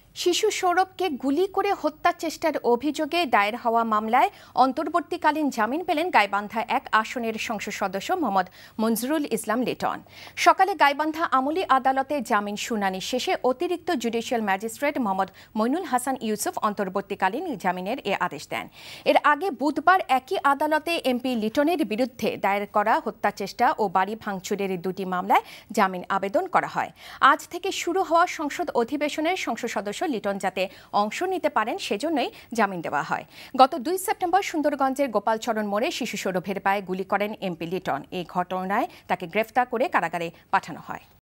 শিশু সৌরভকে গুলি করে হত্যা চেষ্টার অভিযোগে দায়ের হওয়া মামলায় অন্তর্বর্তীকালীন জামিন পেলেন গাইবান্ধা ১ আসনের সংসদ সদস্য মোহাম্মদ মঞ্জুরুল ইসলাম লিটন। সকালে গাইবান্ধা আমলি আদালতে জামিন শুনানি শেষে অতিরিক্ত জুডিশিয়াল ম্যাজিস্ট্রেট মোহাম্মদ মইনুল হাসান ইউসুফ অন্তর্বর্তীকালীন জামিনের এ আদেশ দেন। এর আগে বুধবার একই আদালতে এমপি লিটনের বিরুদ্ধে দায়ের করা হত্যা চেষ্টা ও বাড়ি ভাঙচুরের দুটি মামলায় জামিন আবেদন করা হয়। আজ থেকে শুরু হওয়া সংসদ অধিবেশনের সংসদ সদস্য লিটন যাতে অংশ নিতে পারেন সেজন্যই জামিন দেওয়া হয়। গত ২ সেপ্টেম্বর সুন্দরগঞ্জের গোপালচরণ মোড়ে শিশু সৌরভের পায়ে গুলি করেন এমপি লিটন। এই ঘটনায় তাকে গ্রেফতার করে কারাগারে পাঠানো হয়।